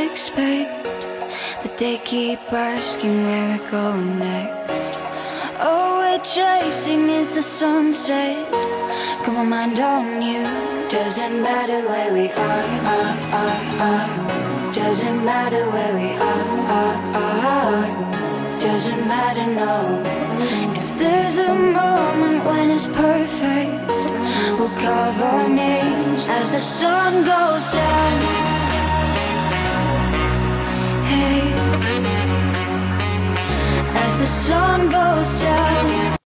expect, but they keep asking where we're going next. All we're chasing is the sunset. Got my mind on you. Doesn't matter where we are. Doesn't matter where we are. Doesn't matter, no. If there's a moment when it's perfect, we'll carve our names as the sun goes down. Hey, as the sun goes down.